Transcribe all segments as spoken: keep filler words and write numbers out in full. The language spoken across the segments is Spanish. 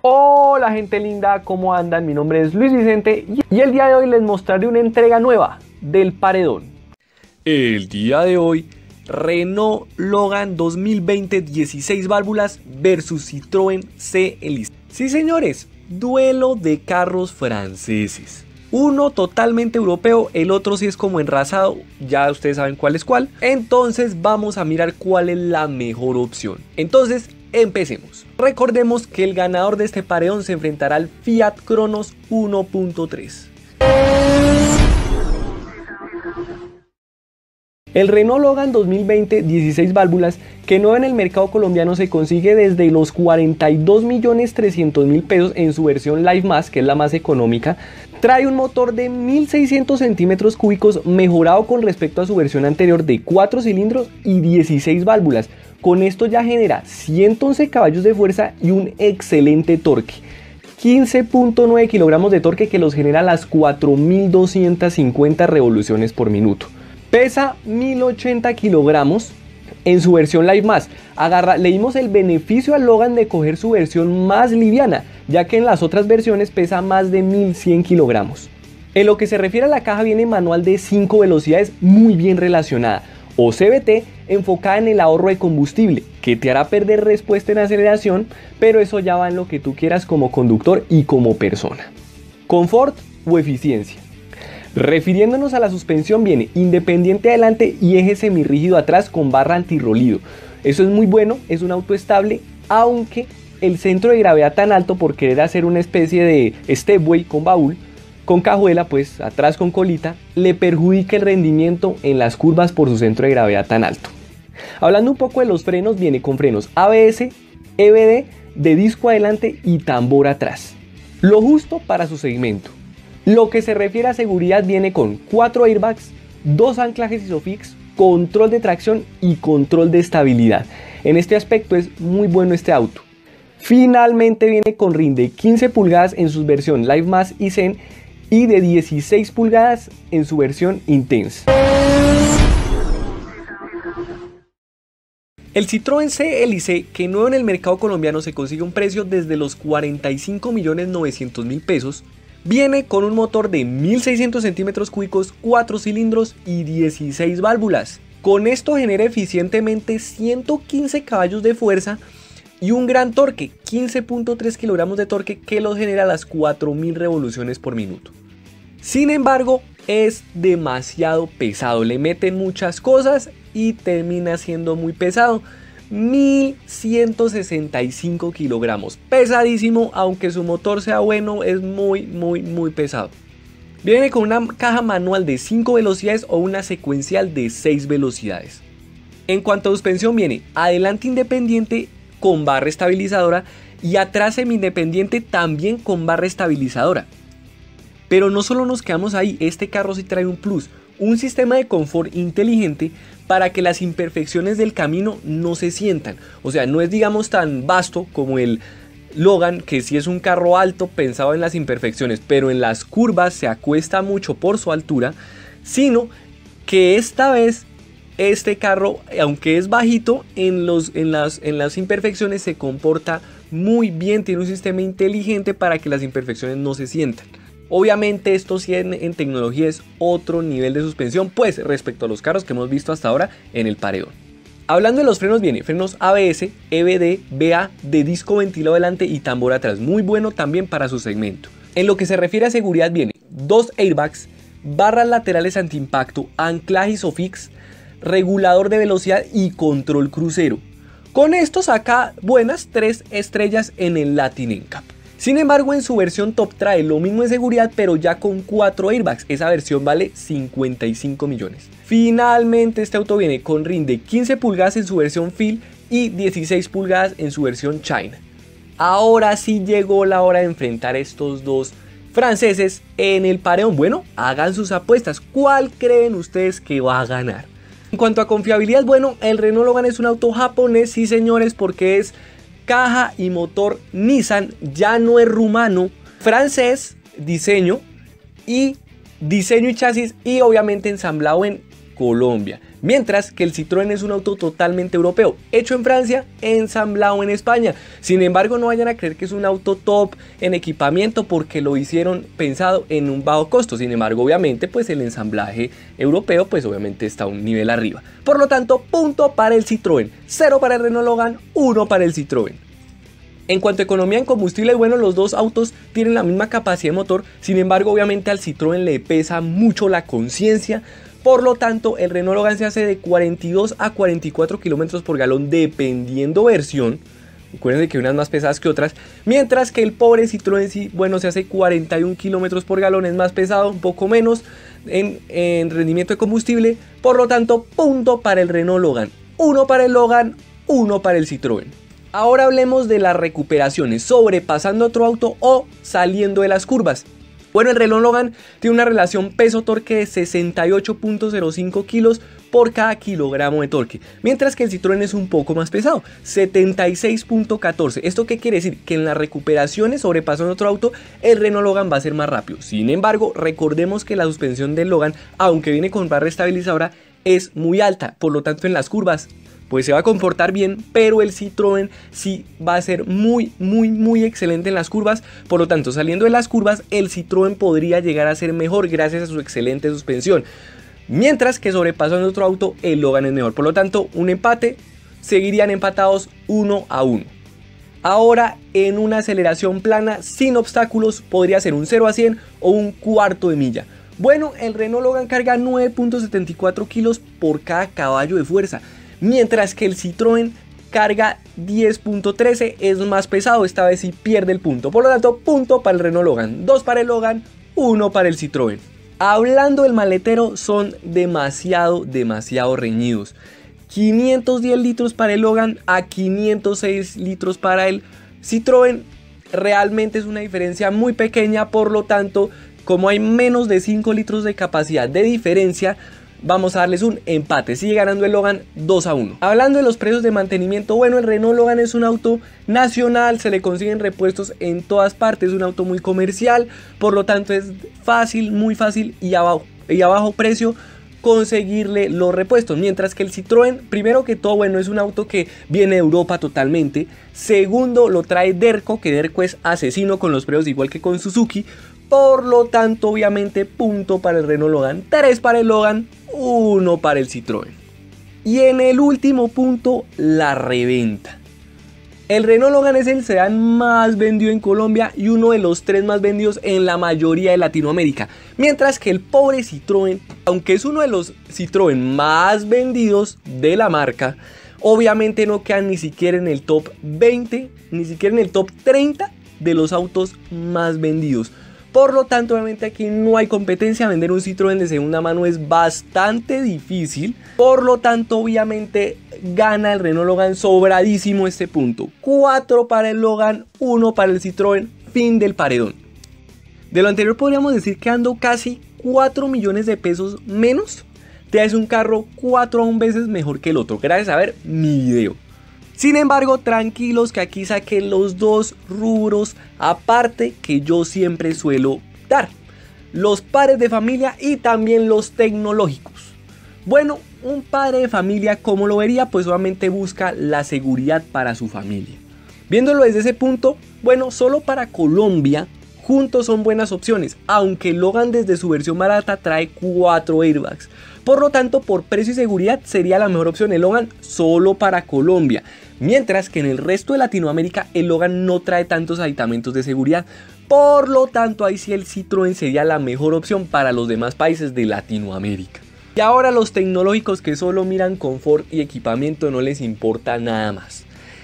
Hola gente linda, ¿cómo andan? Mi nombre es Luis Vicente y el día de hoy les mostraré una entrega nueva del Paredón. El día de hoy, Renault Logan dos mil veinte dieciséis válvulas versus Citroën C Elice. Sí señores, duelo de carros franceses. Uno totalmente europeo, el otro sí es como enrasado, ya ustedes saben cuál es cuál. Entonces vamos a mirar cuál es la mejor opción. Entonces empecemos. Recordemos que el ganador de este paredón se enfrentará al Fiat Cronos uno punto tres. El Renault Logan dos mil veinte dieciséis válvulas, que no en el mercado colombiano se consigue desde los cuarenta y dos millones trescientos mil pesos en su versión Live Más, que es la más económica, trae un motor de mil seiscientos centímetros cúbicos mejorado con respecto a su versión anterior de cuatro cilindros y dieciséis válvulas. Con esto ya genera ciento once caballos de fuerza y un excelente torque. quince punto nueve kilogramos de torque que los genera a las cuatro mil doscientas cincuenta revoluciones por minuto. Pesa mil ochenta kilogramos en su versión Live Más. Agarra, le dimos el beneficio al Logan de coger su versión más liviana, ya que en las otras versiones pesa más de mil cien kilogramos. En lo que se refiere a la caja, viene manual de cinco velocidades muy bien relacionada, o C V T, enfocada en el ahorro de combustible, que te hará perder respuesta en aceleración, pero eso ya va en lo que tú quieras como conductor y como persona. Confort o eficiencia. Refiriéndonos a la suspensión, viene independiente adelante y eje semirrígido atrás con barra antirrolido. Eso es muy bueno, es un auto estable, aunque el centro de gravedad tan alto, por querer hacer una especie de stepway con baúl, con cajuela, pues atrás con colita, le perjudica el rendimiento en las curvas por su centro de gravedad tan alto. Hablando un poco de los frenos, viene con frenos A B S, E B D, de disco adelante y tambor atrás. Lo justo para su segmento. Lo que se refiere a seguridad, viene con cuatro airbags, dos anclajes ISOFIX, control de tracción y control de estabilidad. En este aspecto es muy bueno este auto. Finalmente viene con rin de quince pulgadas en su versión Live Más y Zen y de dieciséis pulgadas en su versión Intense. El Citroën C Elice, que nuevo en el mercado colombiano se consigue un precio desde los cuarenta y cinco millones novecientos mil pesos, viene con un motor de mil seiscientos centímetros cúbicos, cuatro cilindros y dieciséis válvulas. Con esto genera eficientemente ciento quince caballos de fuerza y un gran torque, quince punto tres kilogramos de torque, que los genera a las cuatro mil revoluciones por minuto. Sin embargo, es demasiado pesado, le meten muchas cosas y termina siendo muy pesado. mil ciento sesenta y cinco kilogramos, pesadísimo, aunque su motor sea bueno, es muy muy muy pesado. Viene con una caja manual de cinco velocidades o una secuencial de seis velocidades. En cuanto a suspensión, viene adelante independiente con barra estabilizadora y atrás semi-independiente también con barra estabilizadora. Pero no solo nos quedamos ahí, este carro sí trae un plus, un sistema de confort inteligente para que las imperfecciones del camino no se sientan. O sea, no es digamos tan vasto como el Logan, que sí es un carro alto pensado en las imperfecciones, pero en las curvas se acuesta mucho por su altura, sino que esta vez este carro, aunque es bajito, en, los, en, las, en las imperfecciones se comporta muy bien, tiene un sistema inteligente para que las imperfecciones no se sientan. Obviamente esto sí en, en tecnología es otro nivel de suspensión, pues respecto a los carros que hemos visto hasta ahora en el paredón. Hablando de los frenos, viene frenos A B S, E B D, B A, de disco ventilado adelante y tambor atrás, muy bueno también para su segmento. En lo que se refiere a seguridad, viene dos airbags, barras laterales antiimpacto, anclaje ISOFIX, regulador de velocidad y control crucero. Con esto saca buenas tres estrellas en el Latin N C A P. Sin embargo, en su versión top trae lo mismo de seguridad, pero ya con cuatro airbags. Esa versión vale cincuenta y cinco millones. Finalmente, este auto viene con rin de quince pulgadas en su versión Phil y dieciséis pulgadas en su versión China. Ahora sí llegó la hora de enfrentar estos dos franceses en el paredón. Bueno, hagan sus apuestas. ¿Cuál creen ustedes que va a ganar? En cuanto a confiabilidad, bueno, el Renault Logan es un auto japonés, sí señores, porque es caja y motor Nissan, ya no es rumano, francés, diseño y diseño y chasis, y obviamente ensamblado en Colombia. Mientras que el Citroën es un auto totalmente europeo, hecho en Francia, ensamblado en España. Sin embargo, no vayan a creer que es un auto top en equipamiento porque lo hicieron pensado en un bajo costo. Sin embargo, obviamente, pues el ensamblaje europeo, pues obviamente está un nivel arriba. Por lo tanto, punto para el Citroën, cero para el Renault Logan, uno para el Citroën. En cuanto a economía en combustible, bueno, los dos autos tienen la misma capacidad de motor. Sin embargo, obviamente al Citroën le pesa mucho la conciencia. Por lo tanto, el Renault Logan se hace de cuarenta y dos a cuarenta y cuatro kilómetros por galón dependiendo versión. Recuerden que hay unas más pesadas que otras. Mientras que el pobre Citroën sí, bueno, se hace cuarenta y un kilómetros por galón. Es más pesado, un poco menos en, en rendimiento de combustible. Por lo tanto, punto para el Renault Logan. Uno para el Logan, uno para el Citroën. Ahora hablemos de las recuperaciones, sobrepasando otro auto o saliendo de las curvas. Bueno, el Renault Logan tiene una relación peso-torque de sesenta y ocho punto cero cinco kilos por cada kilogramo de torque, mientras que el Citroën es un poco más pesado, setenta y seis punto catorce. ¿Esto qué quiere decir? Que en las recuperaciones sobrepasando otro auto, el Renault Logan va a ser más rápido. Sin embargo, recordemos que la suspensión del Logan, aunque viene con barra estabilizadora, es muy alta, por lo tanto en las curvas pues se va a comportar bien, pero el Citroën sí va a ser muy, muy, muy excelente en las curvas. Por lo tanto, saliendo de las curvas, el Citroën podría llegar a ser mejor gracias a su excelente suspensión. Mientras que sobrepasando otro auto, el Logan es mejor. Por lo tanto, un empate, seguirían empatados uno a uno. Ahora, en una aceleración plana, sin obstáculos, podría ser un cero a cien o un cuarto de milla. Bueno, el Renault Logan carga nueve punto setenta y cuatro kilos por cada caballo de fuerza, mientras que el Citroën carga diez punto trece, es más pesado, esta vez sí pierde el punto. Por lo tanto, punto para el Renault Logan, dos para el Logan, uno para el Citroën. Hablando del maletero, son demasiado, demasiado reñidos. quinientos diez litros para el Logan a quinientos seis litros para el Citroën. Realmente es una diferencia muy pequeña, por lo tanto, como hay menos de cinco litros de capacidad de diferencia, vamos a darles un empate, sigue ganando el Logan dos a uno. Hablando de los precios de mantenimiento, bueno, el Renault Logan es un auto nacional, se le consiguen repuestos en todas partes, es un auto muy comercial, por lo tanto es fácil, muy fácil y a bajo, y a bajo precio conseguirle los repuestos. Mientras que el Citroën, primero que todo, bueno, es un auto que viene de Europa totalmente. Segundo, lo trae Derco, que Derco es asesino con los precios, igual que con Suzuki. Por lo tanto, obviamente, punto para el Renault Logan, tres para el Logan, uno para el Citroën. Y en el último punto, la reventa. El Renault Logan es el sedán más vendido en Colombia y uno de los tres más vendidos en la mayoría de Latinoamérica. Mientras que el pobre Citroën, aunque es uno de los Citroën más vendidos de la marca, obviamente no quedan ni siquiera en el top veinte, ni siquiera en el top treinta de los autos más vendidos. Por lo tanto, obviamente aquí no hay competencia, vender un Citroën de segunda mano es bastante difícil. Por lo tanto, obviamente gana el Renault Logan sobradísimo este punto. cuatro para el Logan, uno para el Citroën, fin del paredón. De lo anterior podríamos decir que ando casi cuatro millones de pesos menos. Te hace un carro cuatro veces mejor que el otro, gracias a ver mi video. Sin embargo, tranquilos que aquí saqué los dos rubros aparte que yo siempre suelo dar. Los padres de familia y también los tecnológicos. Bueno, un padre de familia, ¿cómo lo vería? Pues obviamente busca la seguridad para su familia. Viéndolo desde ese punto, bueno, solo para Colombia, juntos son buenas opciones. Aunque el Logan desde su versión barata trae cuatro airbags. Por lo tanto, por precio y seguridad sería la mejor opción el Logan solo para Colombia. Mientras que en el resto de Latinoamérica el Logan no trae tantos aditamentos de seguridad. Por lo tanto, ahí sí el Citroën sería la mejor opción para los demás países de Latinoamérica. Y ahora los tecnológicos que solo miran confort y equipamiento, no les importa nada más.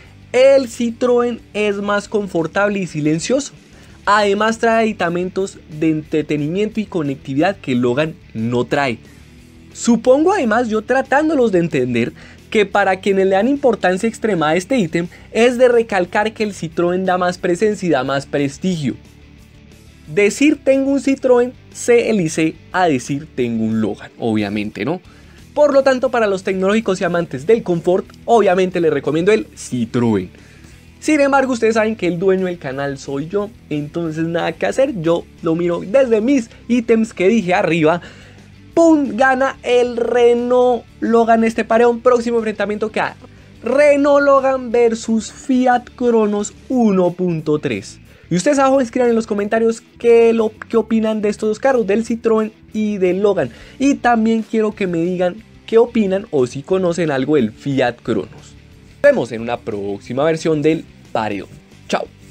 El Citroën es más confortable y silencioso. Además trae aditamentos de entretenimiento y conectividad que el Logan no trae. Supongo además, yo tratándolos de entender, que para quienes le dan importancia extrema a este ítem es de recalcar que el Citroën da más presencia y da más prestigio. Decir tengo un Citroën se elige a decir tengo un Logan, obviamente, ¿no? Por lo tanto, para los tecnológicos y amantes del confort, obviamente les recomiendo el Citroën. Sin embargo, ustedes saben que el dueño del canal soy yo, entonces nada que hacer, yo lo miro desde mis ítems que dije arriba. ¡pum! Gana el Renault Logan este pareón. Próximo enfrentamiento queda Renault Logan versus Fiat Cronos uno punto tres. Y ustedes abajo escriban en los comentarios qué, lo, qué opinan de estos dos carros, del Citroën y del Logan. Y también quiero que me digan qué opinan o si conocen algo del Fiat Cronos. Nos vemos en una próxima versión del paredón. Chao.